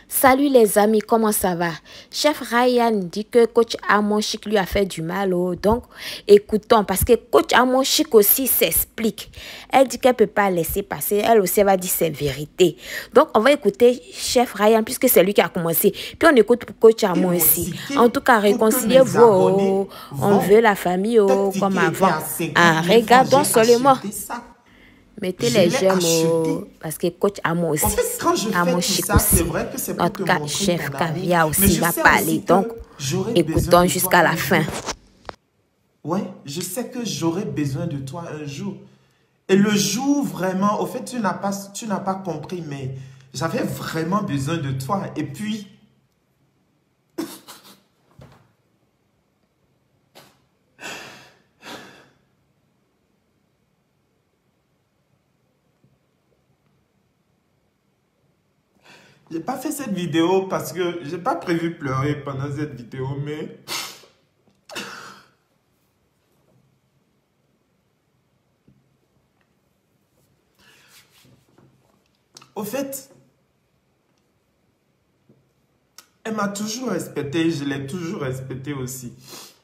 Salut les amis, comment ça va? Chef Ryan dit que coach Amon Chic lui a fait du mal. Donc, écoutons, parce que coach Amon Chic aussi s'explique. Elle dit qu'elle ne peut pas laisser passer. Elle aussi elle va dire ses vérités. Donc, on va écouter Chef Ryan, puisque c'est lui qui a commencé. Puis, on écoute coach Amon aussi. En tout cas, réconciliez-vous. On veut la famille comme avant. Regardons seulement. Mettez les j'aime parce que coach Amon aussi. En fait, quand je fais tout ça, c'est vrai que c'est pour te montrer chef mon Caviar amour. aussi va parler. Donc, écoutons jusqu'à la fin. Ouais, je sais que j'aurai besoin de toi un jour. Et le jour vraiment, au fait, tu n'as pas compris, mais j'avais vraiment besoin de toi. Et puis, j'ai pas fait cette vidéo parce que j'ai pas prévu pleurer pendant cette vidéo, mais au fait, elle m'a toujours respecté, je l'ai toujours respecté aussi.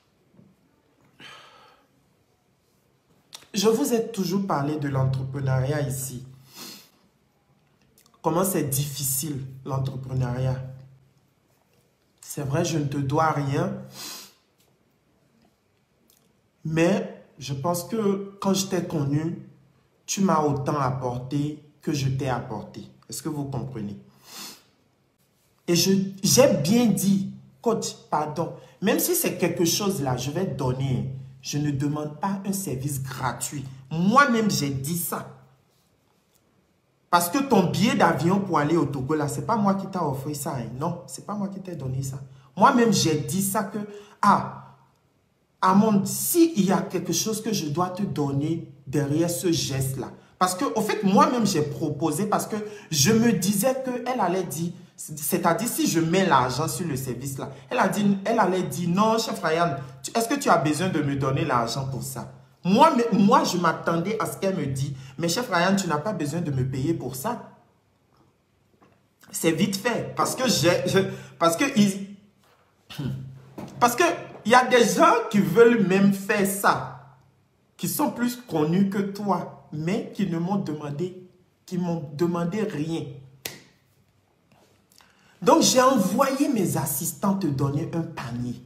Je vous ai toujours parlé de l'entrepreneuriat ici. Comment c'est difficile l'entrepreneuriat. C'est vrai, je ne te dois rien. Mais je pense que quand je t'ai connu, tu m'as autant apporté que je t'ai apporté. Est-ce que vous comprenez? Et j'ai bien dit, coach, pardon, même si c'est quelque chose là, je vais donner. Je ne demande pas un service gratuit. Moi-même, j'ai dit ça. Parce que ton billet d'avion pour aller au Togo, là, c'est pas moi qui t'ai offert ça. Hein. Non, c'est pas moi qui t'ai donné ça. Moi-même, j'ai dit ça que, Amon, s'il y a quelque chose que je dois te donner derrière ce geste-là. Parce que, au fait, moi-même, j'ai proposé parce que je me disais qu'elle allait dire, c'est-à-dire si je mets l'argent sur le service-là, elle allait dire, non, chef Ryan, est-ce que tu as besoin de me donner l'argent pour ça? Moi, je m'attendais à ce qu'elle me dise, mais chef Ryan, tu n'as pas besoin de me payer pour ça. C'est vite fait. Parce que il y a des gens qui veulent même faire ça, qui sont plus connus que toi, mais qui m'ont demandé rien. Donc, j'ai envoyé mes assistants te donner un panier.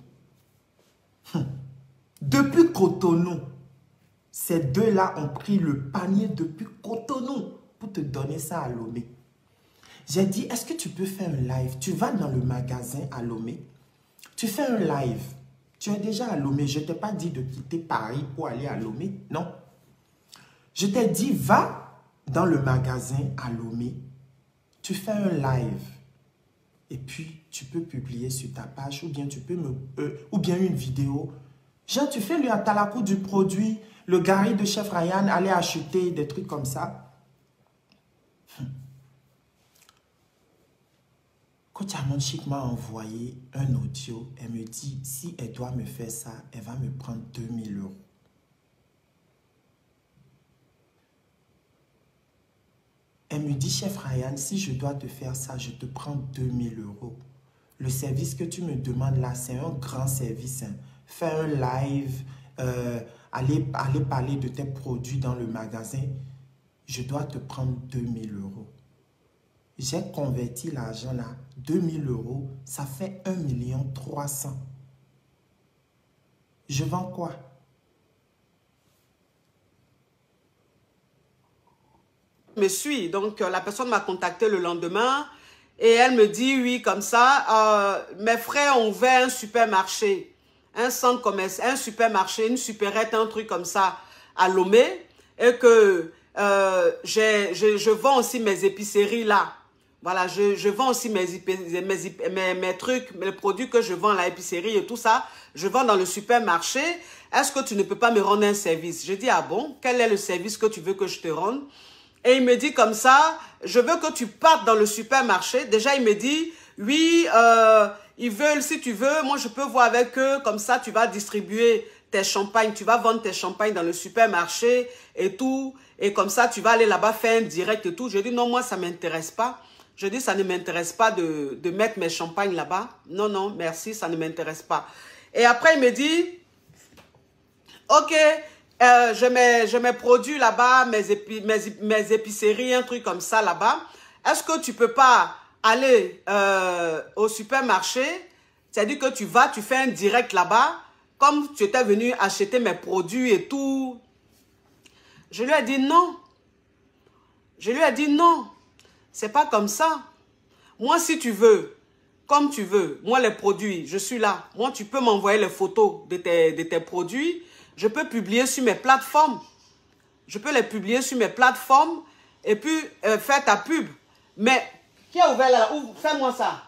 Depuis Cotonou, ces deux-là ont pris le panier depuis Cotonou pour te donner ça à Lomé. J'ai dit, est-ce que tu peux faire un live? Tu vas dans le magasin à Lomé, tu fais un live. Tu es déjà à Lomé. Je ne t'ai pas dit de quitter Paris pour aller à Lomé. Non. Je t'ai dit, va dans le magasin à Lomé. Tu fais un live. Et puis, tu peux publier sur ta page ou bien tu peux ou bien une vidéo. Genre, tu fais lui à Talakou du produit, le gari de chef Ryan, aller acheter des trucs comme ça. Coach Amon Chic m'a envoyé un audio. Elle me dit, si elle doit me faire ça, elle va me prendre 2000 €. Elle me dit, chef Ryan, si je dois te faire ça, je te prends 2000 €. Le service que tu me demandes là, c'est un grand service. Hein. Faire un live, aller parler de tes produits dans le magasin, je dois te prendre 2000 €. J'ai converti l'argent là, 2000 €, ça fait 1 300 000. Je vends quoi? Me suis. Donc, la personne m'a contacté le lendemain et elle me dit, oui, comme ça, mes frères ont ouvert un supermarché, un centre commercial, un supermarché, une supérette, un truc comme ça à Lomé et que je vends aussi mes épiceries là. Voilà, je vends aussi mes trucs, mes produits que je vends à l'épicerie et tout ça. Je vends dans le supermarché. Est-ce que tu ne peux pas me rendre un service? Je dis, ah bon, quel est le service que tu veux que je te rende? Et il me dit comme ça, je veux que tu partes dans le supermarché. Déjà, il me dit, oui, ils veulent, si tu veux, moi je peux voir avec eux. Comme ça, tu vas distribuer tes champagnes, tu vas vendre tes champagnes dans le supermarché et tout. Et comme ça, tu vas aller là-bas faire un direct et tout. Je dis, non, moi, ça ne m'intéresse pas. Je dis, ça ne m'intéresse pas de mettre mes champagnes là-bas. Non, non, merci, ça ne m'intéresse pas. Et après, il me dit, ok, je mets produits là-bas, mes épiceries, un truc comme ça là-bas. Est-ce que tu peux pas aller au supermarché? C'est-à-dire que tu vas, tu fais un direct là-bas, comme tu étais venu acheter mes produits et tout. Je lui ai dit non. Je lui ai dit non. C'est pas comme ça. Moi, si tu veux, comme tu veux, moi, les produits, je suis là. Moi, tu peux m'envoyer les photos de tes produits. Je peux publier sur mes plateformes. Je peux les publier sur mes plateformes et puis faire ta pub. Mais, qui a ouvert là? Fais-moi ça.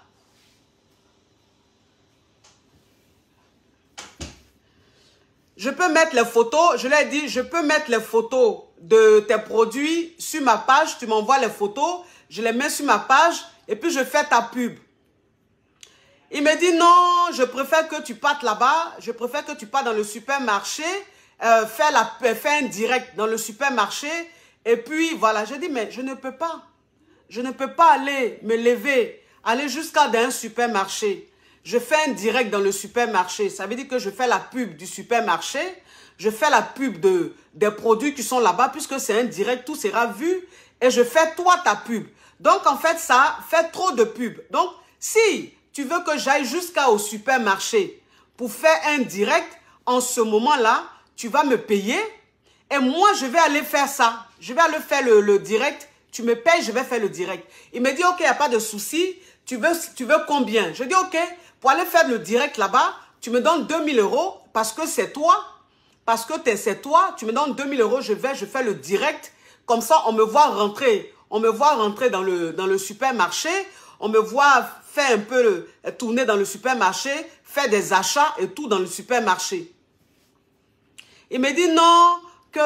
Je peux mettre les photos, je lui ai dit, je peux mettre les photos de tes produits sur ma page. Tu m'envoies les photos, je les mets sur ma page et puis je fais ta pub. Il me dit non, je préfère que tu partes là-bas, je préfère que tu partes dans le supermarché, fais un direct dans le supermarché et puis voilà. Je dis mais je ne peux pas. Je ne peux pas aller me lever, aller jusqu'à dans un supermarché. Je fais un direct dans le supermarché. Ça veut dire que je fais la pub du supermarché. Je fais la pub des produits qui sont là-bas puisque c'est un direct, tout sera vu. Et je fais toi ta pub. Donc en fait, ça fait trop de pub. Donc si tu veux que j'aille jusqu'au supermarché pour faire un direct, en ce moment-là, tu vas me payer. Et moi, je vais aller faire ça. Je vais aller faire le direct. Tu me payes, je vais faire le direct. Il me dit, ok, il n'y a pas de souci. Tu veux combien? Je dis, ok. Pour aller faire le direct là-bas, tu me donnes 2000 € parce que c'est toi. Parce que c'est toi, tu me donnes 2000 €, je fais le direct. Comme ça, on me voit rentrer. On me voit rentrer dans le supermarché. On me voit faire un peu tourner dans le supermarché, faire des achats et tout dans le supermarché. Il me dit non,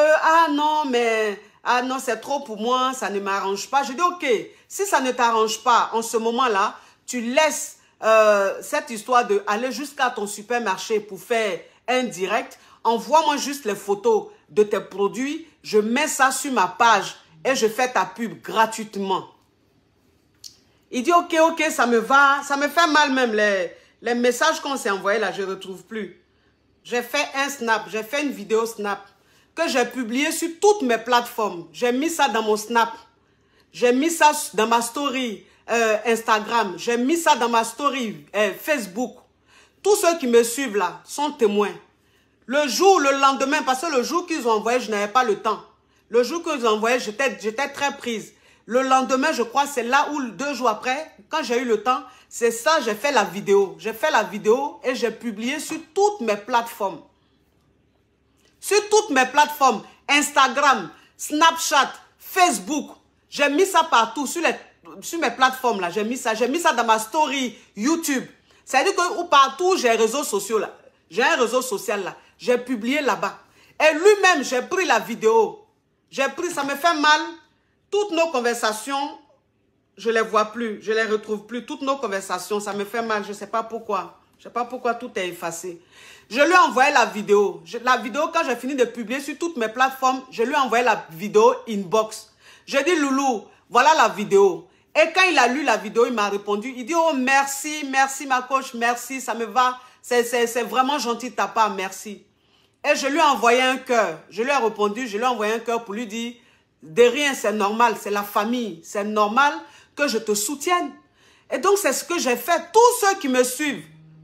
non, c'est trop pour moi, ça ne m'arrange pas. Je dis ok, si ça ne t'arrange pas en ce moment-là, tu laisses cette histoire de aller jusqu'à ton supermarché pour faire un direct, envoie-moi juste les photos de tes produits, je mets ça sur ma page et je fais ta pub gratuitement. Il dit ok, ça me va, ça me fait mal même, les messages qu'on s'est envoyés là, je ne retrouve plus. J'ai fait un snap, j'ai fait une vidéo snap que j'ai publiée sur toutes mes plateformes. J'ai mis ça dans mon snap, j'ai mis ça dans ma story Instagram, j'ai mis ça dans ma story Facebook. Tous ceux qui me suivent là sont témoins. Le lendemain, parce que le jour qu'ils ont envoyé, je n'avais pas le temps. Le jour qu'ils ont envoyé, j'étais très prise. Le lendemain, je crois, c'est là où 2 jours après, quand j'ai eu le temps, c'est ça, j'ai fait la vidéo. J'ai fait la vidéo et j'ai publié sur toutes mes plateformes. Sur toutes mes plateformes, Instagram, Snapchat, Facebook. J'ai mis ça partout, sur mes plateformes là, j'ai mis ça dans ma story YouTube. C'est-à-dire que partout j'ai réseaux sociaux là, j'ai un réseau social là, j'ai publié là-bas. Et lui-même, j'ai pris la vidéo. Ça me fait mal. Toutes nos conversations, je les vois plus, je les retrouve plus. Toutes nos conversations, ça me fait mal, je sais pas pourquoi. Je sais pas pourquoi tout est effacé. Je lui ai envoyé la vidéo. La vidéo, quand j'ai fini de publier sur toutes mes plateformes, je lui ai envoyé la vidéo inbox. J'ai dit, Loulou, voilà la vidéo. Et quand il a lu la vidéo, il m'a répondu. Il dit, oh, merci ma coach, merci, ça me va. C'est vraiment gentil de ta part, merci. Et je lui ai envoyé un cœur. Je lui ai répondu, je lui ai envoyé un cœur pour lui dire, de rien, c'est normal, c'est la famille. C'est normal que je te soutienne. Et donc, c'est ce que j'ai fait. Tous ceux qui me suivent,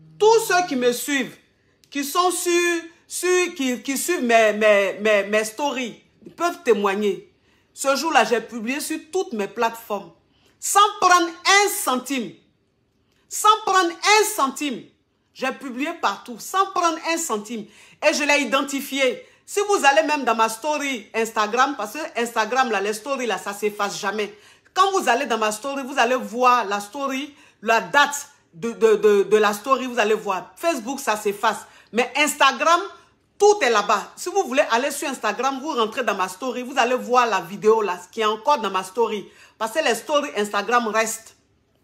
qui sont qui suivent mes stories, ils peuvent témoigner. Ce jour-là, j'ai publié sur toutes mes plateformes. Sans prendre un centime. Sans prendre un centime. J'ai publié partout, sans prendre un centime. Et je l'ai identifié. Si vous allez même dans ma story Instagram, parce que Instagram, là, les stories, là, ça ne s'efface jamais. Quand vous allez dans ma story, vous allez voir la story, la date de la story, vous allez voir. Facebook, ça s'efface. Mais Instagram, tout est là-bas. Si vous voulez aller sur Instagram, vous rentrez dans ma story, vous allez voir la vidéo là, qui est encore dans ma story. Parce que les stories Instagram restent.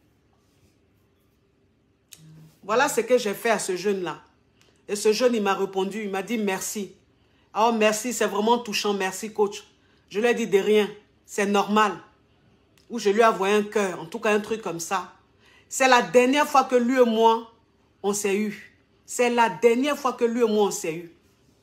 Voilà ce que j'ai fait à ce jeune-là. Et ce jeune, il m'a répondu, il m'a dit merci. Oh merci, c'est vraiment touchant, merci coach. Je lui ai dit de rien, c'est normal. ou je lui ai envoyé un cœur, en tout cas un truc comme ça. C'est la dernière fois que lui et moi, on s'est eu. C'est la dernière fois que lui et moi, on s'est eu.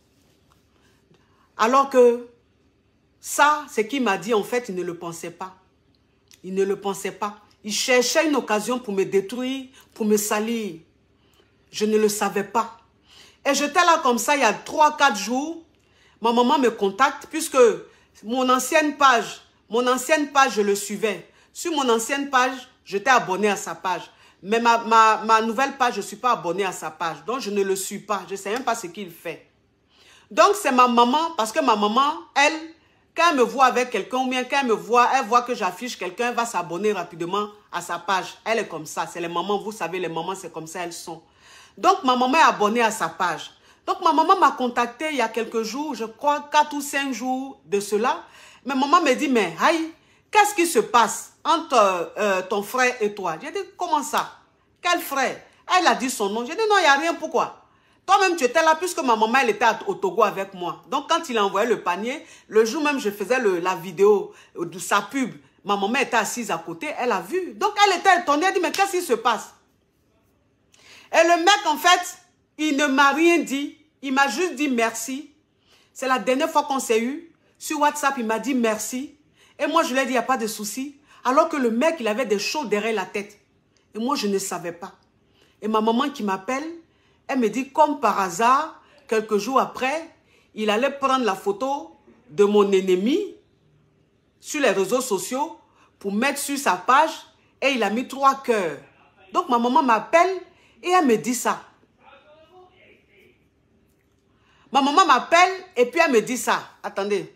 Alors que ça, ce qu'il m'a dit, en fait, il ne le pensait pas. Il ne le pensait pas. Il cherchait une occasion pour me détruire, pour me salir. Je ne le savais pas. Et j'étais là comme ça il y a 3-4 jours. Ma maman me contacte puisque mon ancienne page, je le suivais. Sur mon ancienne page, j'étais abonné à sa page. Mais ma nouvelle page, je ne suis pas abonné à sa page. Donc, je ne le suis pas. Je ne sais même pas ce qu'il fait. Donc, c'est ma maman, parce que ma maman, elle, quand elle me voit avec quelqu'un, ou bien quand elle voit que j'affiche quelqu'un, elle va s'abonner rapidement à sa page. Elle est comme ça. C'est les mamans, vous savez, les mamans, c'est comme ça, elles sont. Donc, ma maman est abonnée à sa page. Donc, ma maman m'a contacté il y a quelques jours, je crois 4 ou 5 jours de cela. Mais maman me dit, mais aïe, qu'est-ce qui se passe entre ton frère et toi? J'ai dit, comment ça? Quel frère? Elle a dit son nom. J'ai dit, non, il n'y a rien, pourquoi? Toi-même, tu étais là puisque ma maman, elle était au Togo avec moi. Donc, quand il a envoyé le panier, le jour même, je faisais la vidéo de sa pub. Ma maman était assise à côté, elle a vu. Donc, elle était étonnée, elle dit, mais qu'est-ce qui se passe? Et le mec, en fait, il ne m'a rien dit. Il m'a juste dit merci. C'est la dernière fois qu'on s'est eu. Sur WhatsApp, il m'a dit merci. Et moi, je lui ai dit, il n'y a pas de souci. Alors que le mec, il avait des choses derrière la tête. Et moi, je ne savais pas. Et ma maman qui m'appelle, elle me dit, comme par hasard, quelques jours après, il allait prendre la photo de mon ennemi sur les réseaux sociaux pour mettre sur sa page et il a mis 3 cœurs. Donc, ma maman m'appelle et elle me dit ça. Ma maman m'appelle et puis elle me dit ça. Attendez.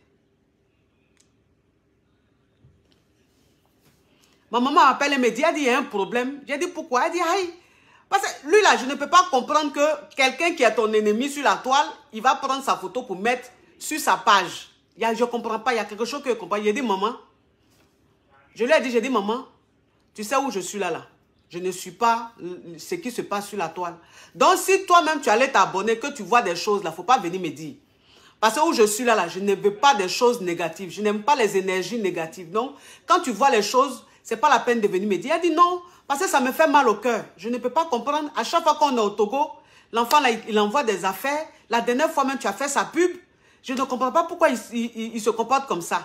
Ma maman m'appelle et me dit, elle dit, il y a un problème. J'ai dit, pourquoi? Elle dit, aïe. Parce que lui là, je ne peux pas comprendre que quelqu'un qui est ton ennemi sur la toile, il va prendre sa photo pour mettre sur sa page. Je ne comprends pas, il y a quelque chose que je comprends. J'ai dit, maman, je lui ai dit, j'ai dit, maman, tu sais où je suis là? Je ne suis pas ce qui se passe sur la toile. Donc, si toi-même, tu allais t'abonner, que tu vois des choses là, il ne faut pas venir me dire. Parce que où je suis là, je ne veux pas des choses négatives. Je n'aime pas les énergies négatives. Donc, quand tu vois les choses, ce n'est pas la peine de venir me dire. Elle dit non, parce que ça me fait mal au cœur. Je ne peux pas comprendre. À chaque fois qu'on est au Togo, l'enfant, là, il envoie des affaires. La dernière fois même, tu as fait sa pub. Je ne comprends pas pourquoi il se comporte comme ça.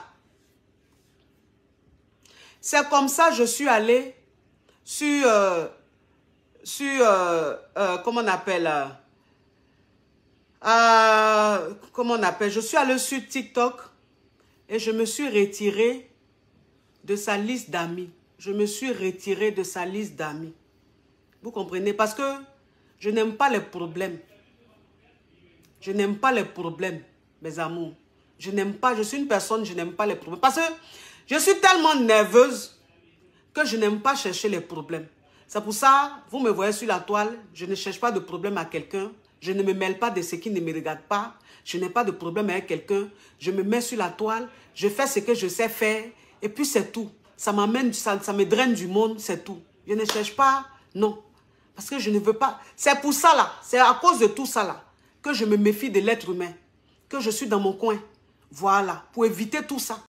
C'est comme ça que je suis allée sur comment on appelle, je suis allée sur TikTok et je me suis retirée de sa liste d'amis. Je me suis retirée de sa liste d'amis. Vous comprenez? Parce que je n'aime pas les problèmes. Je n'aime pas les problèmes, mes amours. Je n'aime pas, je suis une personne, je n'aime pas les problèmes. Parce que je suis tellement nerveuse que je n'aime pas chercher les problèmes. C'est pour ça, vous me voyez sur la toile, je ne cherche pas de problème à quelqu'un. Je ne me mêle pas de ce qui ne me regarde pas. Je n'ai pas de problème avec quelqu'un. Je me mets sur la toile, je fais ce que je sais faire et puis c'est tout. Ça m'amène, ça me draine du monde, c'est tout. Je ne cherche pas, non. Parce que je ne veux pas. C'est pour ça là, c'est à cause de tout ça là, que je me méfie de l'être humain. Que je suis dans mon coin. Voilà, pour éviter tout ça.